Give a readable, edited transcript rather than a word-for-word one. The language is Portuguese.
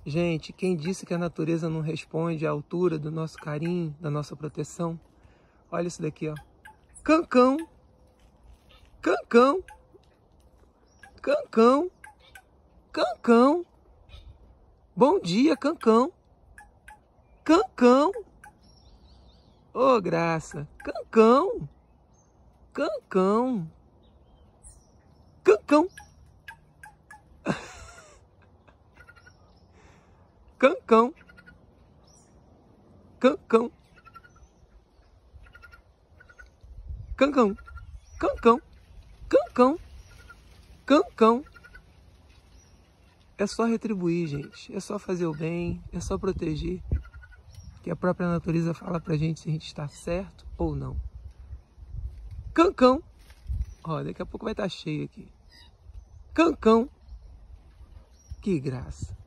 Gente, quem disse que a natureza não responde à altura do nosso carinho, da nossa proteção? Olha isso daqui, ó. Cancão. Cancão. Cancão. Cancão. Bom dia, Cancão. Cancão. Ô, graça. Cancão. Cancão. Cancão. Cancão. Cancão. Cancão. Cancão. Cancão. Cancão. É só retribuir, gente. É só fazer o bem. É só proteger. Que a própria natureza fala pra gente se a gente está certo ou não. Cancão. Ó, daqui a pouco vai estar cheio aqui. Cancão. Que graça.